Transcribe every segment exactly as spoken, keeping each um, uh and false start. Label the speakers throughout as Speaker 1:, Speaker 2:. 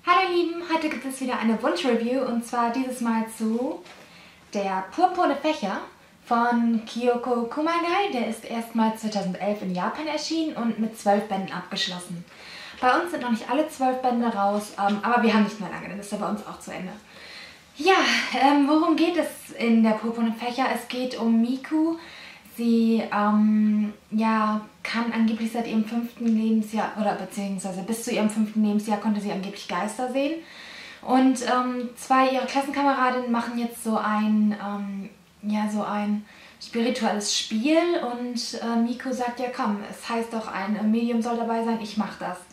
Speaker 1: Hallo ihr Lieben, heute gibt es wieder eine Wunsch-Review und zwar dieses Mal zu der Purpurne Fächer von Kyoko Kumagai. Der ist erstmals zweitausendelf in Japan erschienen und mit zwölf Bänden abgeschlossen. Bei uns sind noch nicht alle zwölf Bände raus, ähm, aber wir haben nicht mehr lange, dann ist er bei uns auch zu Ende. Ja, ähm, worum geht es in der Purpurne Fächer? Es geht um Miku. Sie ähm, ja, kann angeblich seit ihrem fünften Lebensjahr, oder beziehungsweise bis zu ihrem fünften Lebensjahr konnte sie angeblich Geister sehen. Und ähm, zwei ihrer Klassenkameradinnen machen jetzt so ein, ähm, ja, so ein spirituelles Spiel und äh, Miku sagt, ja komm, es heißt doch, ein Medium soll dabei sein, ich mach das.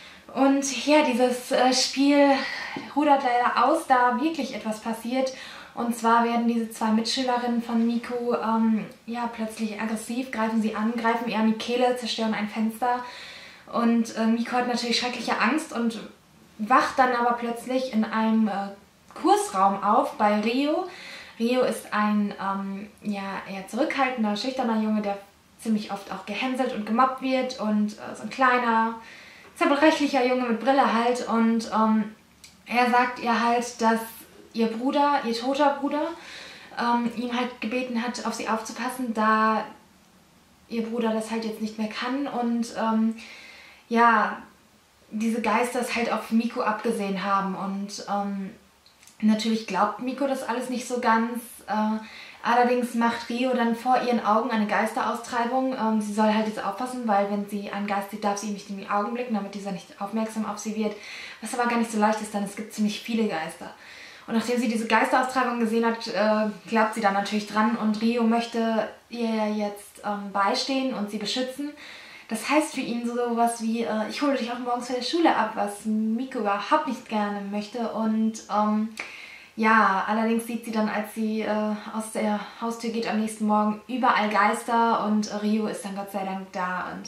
Speaker 1: Und ja, dieses äh, Spiel rudert leider aus, da wirklich etwas passiert. Und zwar werden diese zwei Mitschülerinnen von Miku ähm, ja, plötzlich aggressiv, greifen sie an, greifen ihr an die Kehle, zerstören ein Fenster. Und äh, Miku hat natürlich schreckliche Angst und wacht dann aber plötzlich in einem äh, Kursraum auf bei Ryo. Ryo ist ein ähm, ja, eher zurückhaltender, schüchterner Junge, der ziemlich oft auch gehänselt und gemobbt wird. Und äh, so ein kleiner, zerbrechlicher Junge mit Brille halt. Und ähm, er sagt ihr halt, dass ihr Bruder, ihr toter Bruder, ähm, ihm halt gebeten hat, auf sie aufzupassen, da ihr Bruder das halt jetzt nicht mehr kann und ähm, ja, diese Geister es halt auf Miku abgesehen haben und ähm, natürlich glaubt Miku das alles nicht so ganz, äh, allerdings macht Ryo dann vor ihren Augen eine Geisteraustreibung. Ähm, sie soll halt jetzt aufpassen, weil wenn sie einen Geist sieht, darf sie ihm nicht in die Augen blicken, damit dieser nicht aufmerksam auf sie wird, was aber gar nicht so leicht ist, denn es gibt ziemlich viele Geister. Und nachdem sie diese Geisteraustreibung gesehen hat, äh, glaubt sie dann natürlich dran und Ryo möchte ihr jetzt ähm, beistehen und sie beschützen. Das heißt für ihn sowas wie, äh, ich hole dich auch morgens von der Schule ab, was Miku überhaupt nicht gerne möchte. Und ähm, ja, allerdings sieht sie dann, als sie äh, aus der Haustür geht am nächsten Morgen, überall Geister und äh, Ryo ist dann Gott sei Dank da und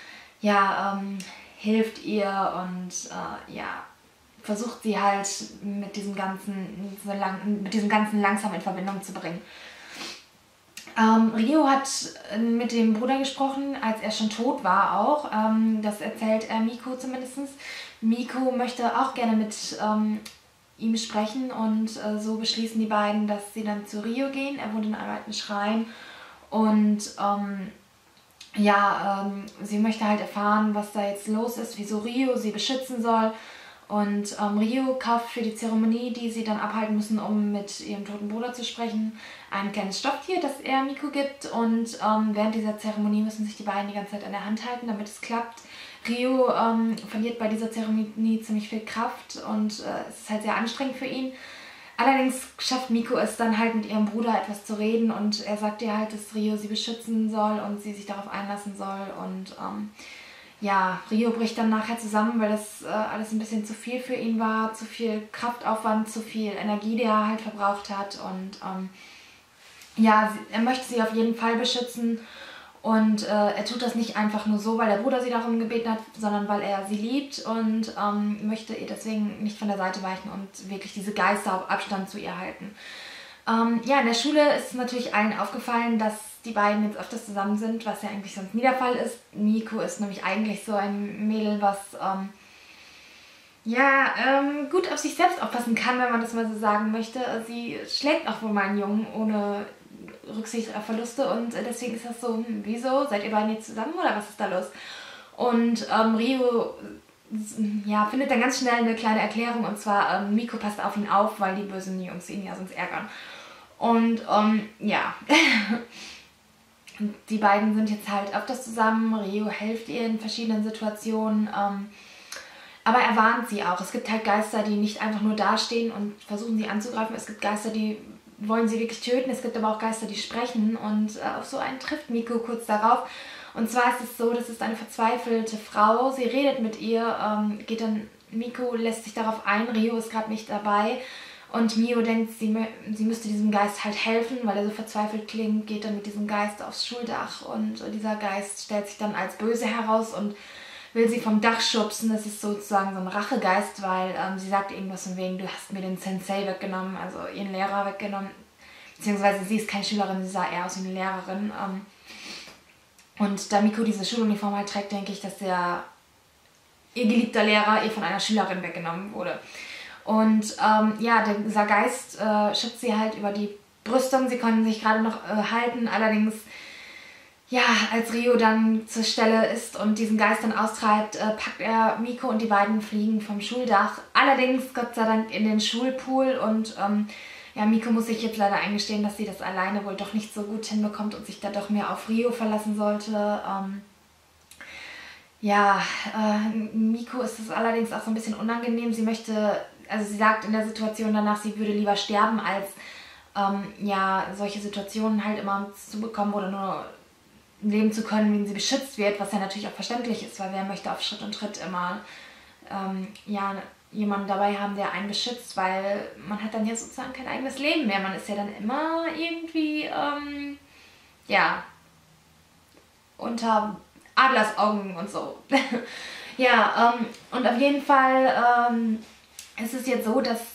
Speaker 1: ja, ähm, hilft ihr und äh, ja, versucht sie halt mit diesem ganzen, so lang, mit diesem ganzen langsam in Verbindung zu bringen. Ähm, Ryo hat mit dem Bruder gesprochen, als er schon tot war auch. Ähm, das erzählt er Miku zumindest. Miku möchte auch gerne mit ähm, ihm sprechen und äh, so beschließen die beiden, dass sie dann zu Ryo gehen. Er wohnt in einem alten Schrein und ähm, ja, ähm, sie möchte halt erfahren, was da jetzt los ist, wieso Ryo sie beschützen soll. Und ähm, Ryo kauft für die Zeremonie, die sie dann abhalten müssen, um mit ihrem toten Bruder zu sprechen, ein kleines Stofftier, das er Miku gibt. Und ähm, während dieser Zeremonie müssen sich die beiden die ganze Zeit an der Hand halten, damit es klappt. Ryo ähm, verliert bei dieser Zeremonie ziemlich viel Kraft und äh, es ist halt sehr anstrengend für ihn. Allerdings schafft Miku es dann halt mit ihrem Bruder etwas zu reden und er sagt ihr halt, dass Ryo sie beschützen soll und sie sich darauf einlassen soll. Und ähm, ja, Ryo bricht dann nachher zusammen, weil das äh, alles ein bisschen zu viel für ihn war, zu viel Kraftaufwand, zu viel Energie, die er halt verbraucht hat und ähm, ja, sie, er möchte sie auf jeden Fall beschützen und äh, er tut das nicht einfach nur so, weil der Bruder sie darum gebeten hat, sondern weil er sie liebt und ähm, möchte ihr deswegen nicht von der Seite weichen und wirklich diese Geister auf Abstand zu ihr halten. Ähm, ja, in der Schule ist natürlich allen aufgefallen, dass die beiden jetzt öfters zusammen sind, was ja eigentlich sonst nie der Fall ist. Miku ist nämlich eigentlich so ein Mädel, was ähm, ja, ähm, gut auf sich selbst aufpassen kann, wenn man das mal so sagen möchte. Sie schlägt auch wohl mal einen Jungen ohne Rücksicht auf Verluste und deswegen ist das so, hm, wieso? Seid ihr beiden jetzt zusammen oder was ist da los? Und ähm, Ryo ja, findet dann ganz schnell eine kleine Erklärung und zwar ähm, Miku passt auf ihn auf, weil die bösen Jungs ihn ja sonst ärgern. Und ähm, ja, die beiden sind jetzt halt öfters zusammen, Ryo hilft ihr in verschiedenen Situationen, ähm, aber er warnt sie auch. Es gibt halt Geister, die nicht einfach nur dastehen und versuchen sie anzugreifen, es gibt Geister, die wollen sie wirklich töten, es gibt aber auch Geister, die sprechen und äh, auf so einen trifft Miku kurz darauf. Und zwar ist es so, das ist eine verzweifelte Frau, sie redet mit ihr, ähm, geht dann, Miku lässt sich darauf ein, Ryo ist gerade nicht dabei. Und Mio denkt, sie, sie müsste diesem Geist halt helfen, weil er so verzweifelt klingt, geht dann mit diesem Geist aufs Schuldach und dieser Geist stellt sich dann als böse heraus und will sie vom Dach schubsen. Das ist sozusagen so ein Rachegeist, weil ähm, sie sagt irgendwas von wegen, du hast mir den Sensei weggenommen, also ihren Lehrer weggenommen. Beziehungsweise sie ist keine Schülerin, sie sah eher aus wie eine Lehrerin. Ähm, und da Miku diese Schuluniform halt trägt, denke ich, dass er ihr geliebter Lehrer ihr von einer Schülerin weggenommen wurde. Und ähm, ja, dieser Geist äh, schützt sie halt über die Brüstung. Sie konnten sich gerade noch äh, halten, allerdings, ja, als Rio dann zur Stelle ist und diesen Geist dann austreibt, äh, packt er Miko und die beiden fliegen vom Schuldach. Allerdings, Gott sei Dank, in den Schulpool und ähm, ja, Miko muss sich jetzt leider eingestehen, dass sie das alleine wohl doch nicht so gut hinbekommt und sich da doch mehr auf Rio verlassen sollte. Ähm, ja, äh, Miko ist es allerdings auch so ein bisschen unangenehm. Sie möchte, also sie sagt in der Situation danach, sie würde lieber sterben, als ähm, ja, solche Situationen halt immer zu bekommen oder nur leben zu können, wenn sie beschützt wird, was ja natürlich auch verständlich ist, weil wer möchte auf Schritt und Tritt immer ähm, ja, jemanden dabei haben, der einen beschützt, weil man hat dann ja sozusagen kein eigenes Leben mehr. Man ist ja dann immer irgendwie, ähm, ja, unter Adlersaugen und so. Ja, ähm, und auf jeden Fall ähm, ist es jetzt so, dass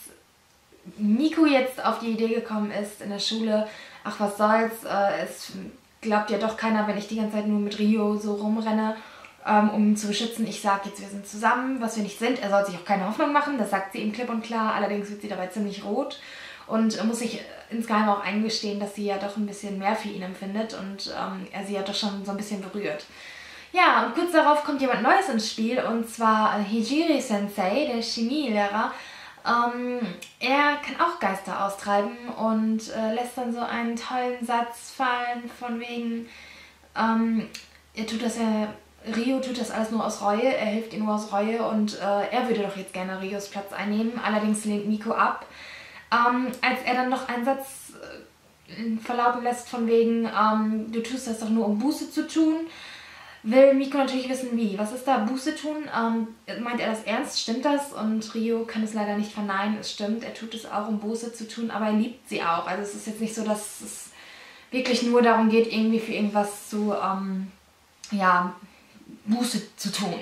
Speaker 1: Miko jetzt auf die Idee gekommen ist in der Schule, ach was soll's, äh, es glaubt ja doch keiner, wenn ich die ganze Zeit nur mit Rio so rumrenne, ähm, um ihn zu beschützen. Ich sage jetzt, wir sind zusammen, was wir nicht sind. Er soll sich auch keine Hoffnung machen, das sagt sie ihm klipp und klar. Allerdings wird sie dabei ziemlich rot und muss sich insgeheim auch eingestehen, dass sie ja doch ein bisschen mehr für ihn empfindet und ähm, er sie ja doch schon so ein bisschen berührt. Ja, und kurz darauf kommt jemand Neues ins Spiel und zwar Hijiri Sensei, der Chemielehrer. Ähm, er kann auch Geister austreiben und äh, lässt dann so einen tollen Satz fallen von wegen, ähm, er tut das ja, Rio tut das alles nur aus Reue, er hilft ihr nur aus Reue und äh, er würde doch jetzt gerne Rios Platz einnehmen, allerdings lehnt Miko ab. Ähm, als er dann noch einen Satz äh, verlauten lässt von wegen, ähm, du tust das doch nur um Buße zu tun, will Miko natürlich wissen, wie. Was ist da Buße tun? Ähm, meint er das ernst? Stimmt das? Und Rio kann es leider nicht verneinen. Es stimmt, er tut es auch, um Buße zu tun, aber er liebt sie auch. Also es ist jetzt nicht so, dass es wirklich nur darum geht, irgendwie für irgendwas zu, ähm, ja, Buße zu tun.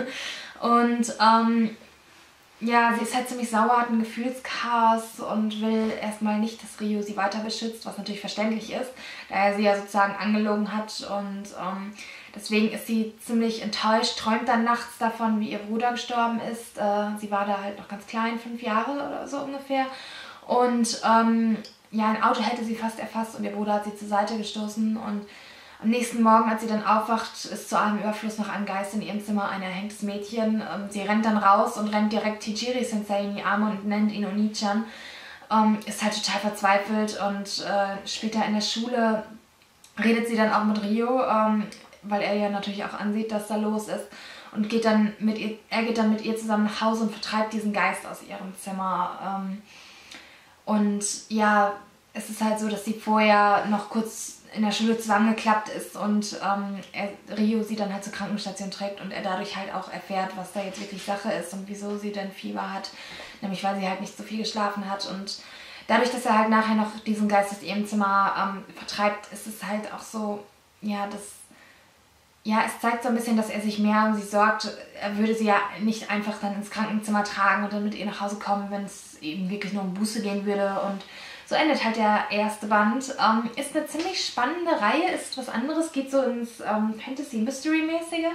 Speaker 1: Und, ähm, ja, sie ist halt ziemlich sauer, hat ein Gefühlschaos und will erstmal nicht, dass Rio sie weiter beschützt, was natürlich verständlich ist, da er sie ja sozusagen angelogen hat und ähm, deswegen ist sie ziemlich enttäuscht, träumt dann nachts davon, wie ihr Bruder gestorben ist. Äh, sie war da halt noch ganz klein, fünf Jahre oder so ungefähr und ähm, ja, ein Auto hätte sie fast erfasst und ihr Bruder hat sie zur Seite gestoßen und am nächsten Morgen, als sie dann aufwacht, ist zu allem Überfluss noch ein Geist in ihrem Zimmer, ein erhängtes Mädchen. Ähm, sie rennt dann raus und rennt direkt Hijiri Sensei in die Arme und nennt ihn Oni-chan. Ähm, ist halt total verzweifelt und äh, später in der Schule redet sie dann auch mit Rio, ähm, weil er ja natürlich auch ansieht, dass da los ist. Und geht dann mit ihr, er geht dann mit ihr zusammen nach Hause und vertreibt diesen Geist aus ihrem Zimmer. Ähm, und ja, es ist halt so, dass sie vorher noch kurz in der Schule zusammengeklappt ist und ähm, er, Rio sie dann halt zur Krankenstation trägt und er dadurch halt auch erfährt, was da jetzt wirklich Sache ist und wieso sie denn Fieber hat, nämlich weil sie halt nicht so viel geschlafen hat und dadurch, dass er halt nachher noch diesen Geist aus ihrem Zimmer ähm, vertreibt, ist es halt auch so, ja, das, ja, es zeigt so ein bisschen, dass er sich mehr um sie sorgt. Er würde sie ja nicht einfach dann ins Krankenzimmer tragen und dann mit ihr nach Hause kommen, wenn es eben wirklich nur um Buße gehen würde und so endet halt der erste Band. Ähm, ist eine ziemlich spannende Reihe, ist was anderes, geht so ins ähm, Fantasy-Mystery-mäßige.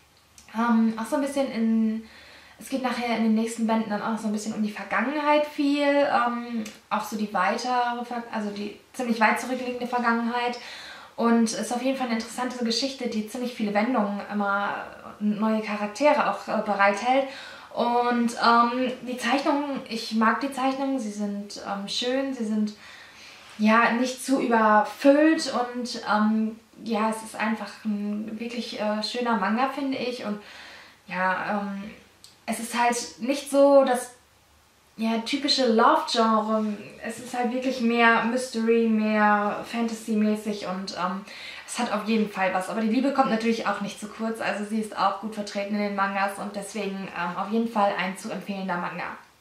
Speaker 1: Ähm, auch so ein bisschen in, es geht nachher in den nächsten Bänden dann auch so ein bisschen um die Vergangenheit viel. Ähm, auch so die weitere, also die ziemlich weit zurückliegende Vergangenheit. Und ist auf jeden Fall eine interessante Geschichte, die ziemlich viele Wendungen immer neue Charaktere auch äh, bereithält. Und ähm, die Zeichnungen, ich mag die Zeichnungen, sie sind ähm, schön, sie sind ja nicht zu überfüllt und ähm, ja, es ist einfach ein wirklich äh, schöner Manga, finde ich. Und ja, ähm, es ist halt nicht so das ja, typische Love-Genre, es ist halt wirklich mehr Mystery, mehr Fantasy-mäßig und ähm, es hat auf jeden Fall was. Aber die Liebe kommt natürlich auch nicht zu kurz, also sie ist auch gut vertreten in den Mangas und deswegen ähm, auf jeden Fall ein zu empfehlender Manga.